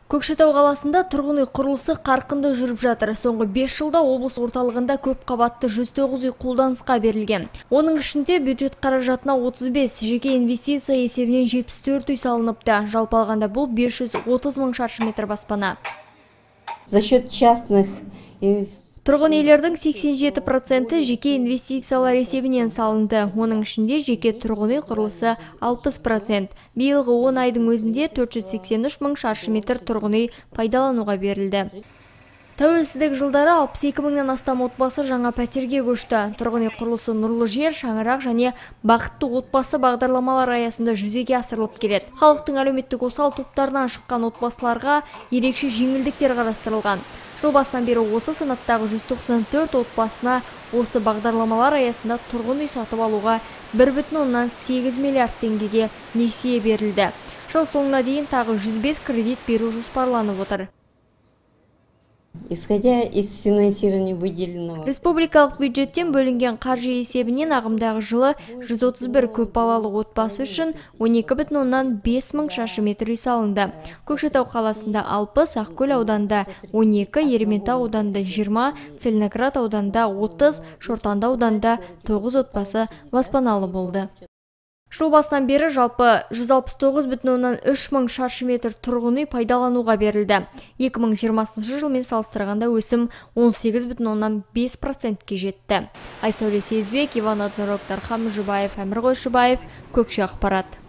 Көкшетау қаласында тұрғын үй құрылысы қарқынды жүріп жатыр. Соңғы 5 жылда облыс орталығында көп қабатты 109 үй қолданысқа берілген. Оның ішінде бюджет қаражатына 35, жеке инвестиция есебінен 74 үй салыныпты. Жалпы алғанда бұл 530 мың шаршы метр баспана. За счет частных Тұрғын үйлердің 87% жеке инвестициялар есебінен салынды. Оның ішінде жеке тұрғын үй құрылысы 60%. Биылғы 10 айдың өзінде 483 мың шаршы метр тұрғын үй пайдалануға берілді. Тәуелсіздік жылдары 62 мыңнан астам отбасы жаңа пәтерге көшті. Тұрғын үй құрылысы нұрлы жер, шаңырақ және бақытты отбасы бағдарламалар аясында жүзеге асырылып келеді. Халықтың әлеуметтік осал топтарынан шыққан отбасыларға ерекше жеңілдіктер қарастырылған. Жыл басынан бері осы санаттағы 194 отбасына осы бағдарламалар аясында тұрғын үй сатып алуға 1,8 миллиард теңгеге несие берілді. Жыл соңына дейін тағы 105 кредит беру жоспарланып отыр. Исходя из финансирования выделенного. Республикалық бюджеттен бөлінген қаржы есебінен ағымдағы жылы 131 көпбалалы отбасы үшін 12,5 мың шаршы метр үй салынды. Көкшетау қаласында 60, Ақкөл ауданында 12, Ерейментау ауданында 20, Целиноград ауданында 30, Шортанды ауданында 9 отбасы баспаналы болды. Жыл басынан бері жалпы 169,3 мың шаршы метр тұрғын үй пайдалануға берілді. 2020 жылмен салыстырғанда өсім 18,5%-ке жетті. Айсәуле Сезбек, Иван Аднұрок, Дархан Мүжібаев, Әмір Қойшыбаев, Көкше ақпарат.